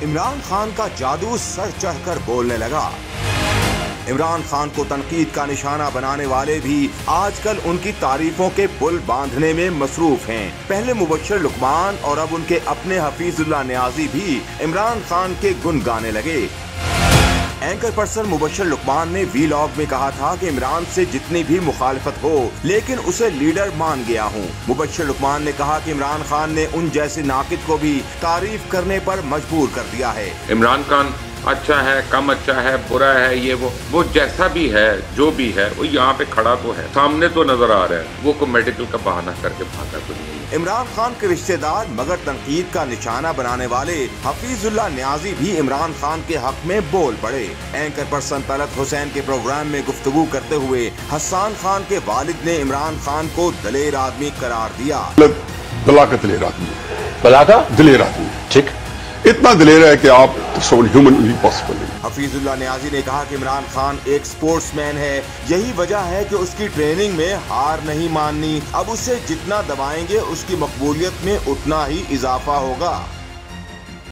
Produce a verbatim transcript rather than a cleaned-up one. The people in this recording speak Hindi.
इमरान खान का जादू सर चढ़कर बोलने लगा। इमरान खान को तनकीद का निशाना बनाने वाले भी आजकल उनकी तारीफों के पुल बांधने में मसरूफ हैं। पहले मुबश्शिर लुकमान और अब उनके अपने हफीजुल्लाह नियाजी भी इमरान खान के गुन गाने लगे। एंकर पर्सन मुबश्शिर लुकमान ने वीलॉग में कहा था कि इमरान से जितनी भी मुखालिफत हो लेकिन उसे लीडर मान गया हूँ। मुबश्शिर लुकमान ने कहा कि इमरान खान ने उन जैसे नाकिद को भी तारीफ करने पर मजबूर कर दिया है। इमरान खान अच्छा है, कम अच्छा है, बुरा है, ये वो वो जैसा भी है, जो भी है, वो यहाँ पे खड़ा तो है, सामने तो नजर आ रहा है, वो को मेडिकल का बहाना करके भागा तो नहीं है। इमरान खान के रिश्तेदार मगर तनकीद का निशाना बनाने वाले हफीजुल्लाह नियाजी भी इमरान खान के हक में बोल पड़े। एंकर पर्सन तलत हुसैन के प्रोग्राम में गुफ्तगू करते हुए हसन खान के वालिद ने इमरान खान को दलेर आदमी करार दिया। बला का दलेर आदमी, बला का दलेर आदमी, ठीक, इतना दलेर है कि आप ह्यूमन भी पॉसिबल नहीं। हफीजुल्लाह नियाजी ने कहा कि इमरान खान एक स्पोर्ट्समैन है, यही वजह है कि उसकी ट्रेनिंग में हार नहीं माननी। अब उसे जितना दबाएंगे उसकी मकबूलियत में उतना ही इजाफा होगा।